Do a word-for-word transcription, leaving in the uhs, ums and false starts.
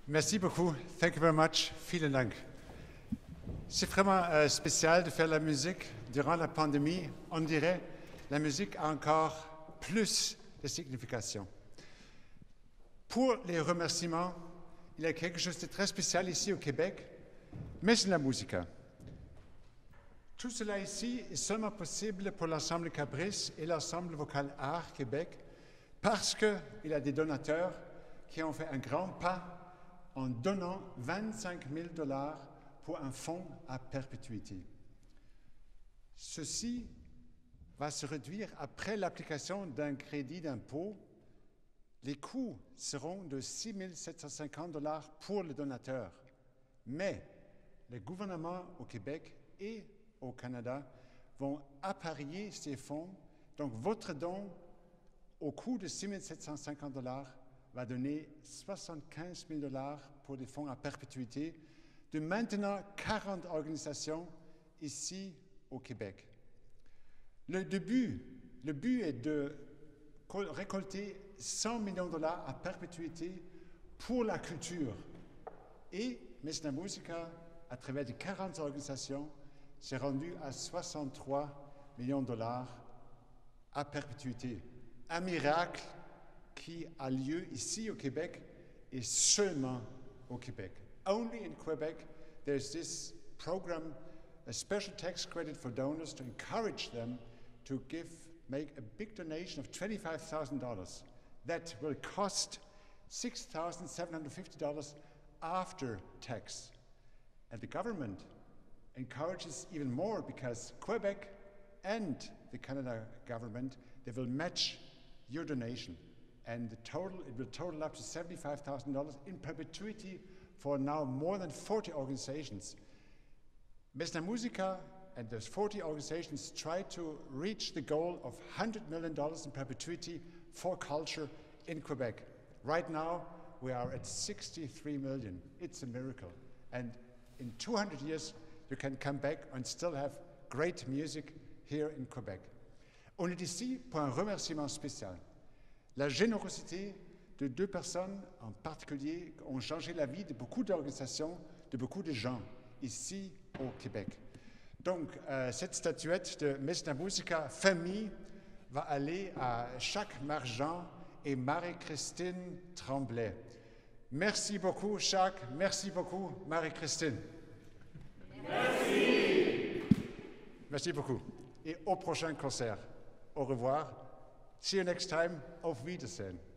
Merci beaucoup. Thank you very much. Vielen Dank. C'est vraiment euh, spécial de faire la musique durant la pandémie. On dirait la musique a encore plus de signification. Pour les remerciements, il y a quelque chose de très spécial ici au Québec, Messe de la Musica. Tout cela ici est seulement possible pour l'ensemble Cabris et l'ensemble Vocal Art Québec parce qu'il y a des donateurs qui ont fait un grand pas en donnant vingt-cinq mille dollars pour un fonds à perpétuité. Ceci va se réduire après l'application d'un crédit d'impôt. Les coûts seront de six mille sept cent cinquante dollars pour le donateur. Mais le gouvernement au Québec et au Canada vont apparier ces fonds. Donc votre don au coût de six mille sept cent cinquante dollars va donner soixante-quinze mille dollars pour des fonds à perpétuité de maintenant quarante organisations ici au Québec. Le début, le but est de récolter cent millions de dollars à perpétuité pour la culture. Et Messe de la Musica, à travers les quarante organisations, s'est rendu à soixante-trois millions de dollars à perpétuité. Un miracle qui a lieu ici au Québec et seulement au Québec. Only in Quebec, there's this program, a special tax credit for donors to encourage them to give, make a big donation of twenty-five thousand dollars. That will cost six thousand seven hundred fifty dollars after tax. And the government encourages even more because Quebec and the Canada government, they will match your donation. And the total, it will total up to seventy-five thousand dollars in perpetuity for now more than forty organizations. Messe de la Musica and those forty organizations try to reach the goal of one hundred million dollars in perpetuity for culture in Quebec. Right now, we are at sixty-three million. It's a miracle. And in two hundred years, you can come back and still have great music here in Quebec. On est ici pour un remerciement spécial. La générosité de deux personnes en particulier ont changé la vie de beaucoup d'organisations, de beaucoup de gens ici au Québec. Donc, euh, cette statuette de Messe de la Musica famille va aller à Jacques Margent et Marie-Christine Tremblay. Merci beaucoup, Jacques. Merci beaucoup, Marie-Christine. Merci. Merci beaucoup. Et au prochain concert. Au revoir. See you next time. Auf Wiedersehen.